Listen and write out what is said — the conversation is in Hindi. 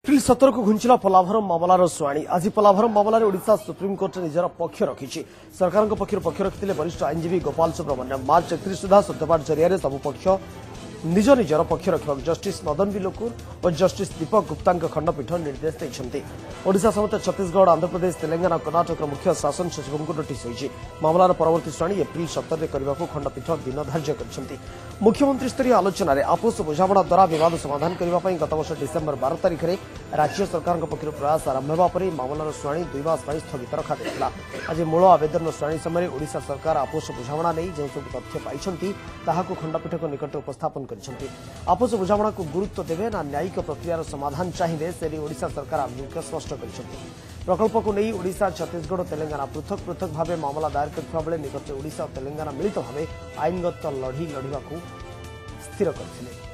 एप्रिल 17 को घुंचला पलाभरम मामलार शुणी आज पलाभरम मामलें ओडिशा सुप्रीमकोर्ट निजर पक्ष रखी सरकार पक्ष रखिते वरिष्ठ आईनजीवी गोपाल सुब्रमण्यम मार्च 31 सुधा सत्यपाठ जरिया सबु पक्ष निज निजर पक्ष रखा जस्टिस मदन बी लोकुर और जस्टिस दीपक गुप्ता खंडपीठ निर्देश देते ओडिशा समेत छत्तीसगढ़ आंध्रप्रदेश तेलंगाना कर्नाटक मुख्य शासन सचिव को नोटिस होगी मामलार परवर्ती शुणी एप्रिल 17 में करने को खंडपीठ दिन धार्य कर मुख्यमंत्री स्तरीय आलोचन आपोष बुझामणा द्वारा विवाद समाधान करने गत वर्ष डिसेम्बर 12 तारिख में राज्य सरकार पक्ष प्रयास आरंभ होगा पर मामलार शुणी 2 मास स्थगित रखा आज मूल आवेदन शुणी समय ओडिशा सरकार आपोष बुझामणा नहीं जो सब तथ्य पाई खंडपीठ निकट उपस्थापन आपोष बुझामणा को गुरुत्व देवे ना न्यायिक प्रक्रियार समाधान चाहिए से ओडिशा सरकार आभिमुख्य स्पष्ट कर प्रकल्प को नहीं ओडिशा छत्तीसगढ़ और तेलंगाना पृथक पृथक भाव मामला दायर करथिबा बेले निकट ओडिशा और तेलंगाना मिलित भाव आईनगत लड़ी लड़िबा को स्थिर करथिले।